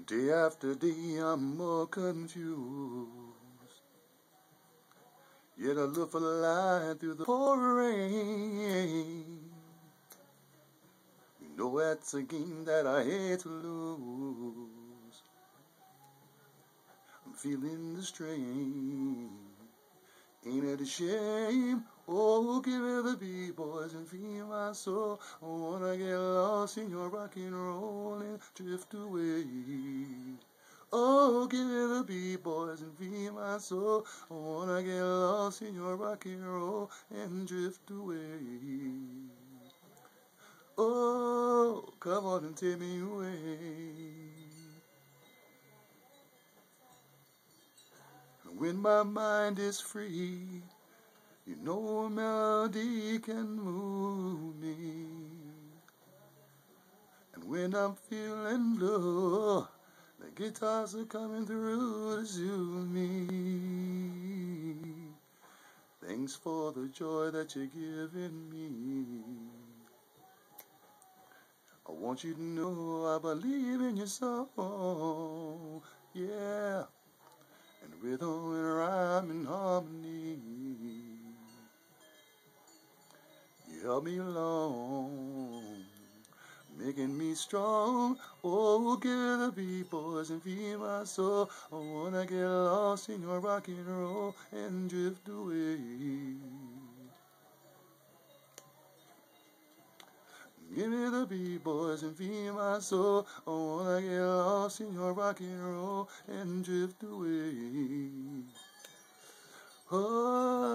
Day after day I'm more confused. Yet I look for light through the pouring rain. You know that's a game that I hate to lose. I'm feeling the strain. Ain't it a shame? Oh, give it the beat, boys, and feed my soul. I wanna get lost in your rock and roll and drift away. Oh, give it the beat, boys, and feed my soul. I wanna get lost in your rock and roll and drift away. Oh, come on and take me away. When my mind is free, you know a melody can move me. And when I'm feeling low, the guitars are coming through to soothe me. Thanks for the joy that you're giving me. I want you to know I believe in your song, yeah. And rhythm and rhyme and harmony. You help me along, making me strong. Oh, give the beat, boys, and feed my soul. I wanna get lost in your rock and roll and drift away. Give me the beat, boys, and feed my soul. I wanna get lost in your rock and roll and drift away. Oh.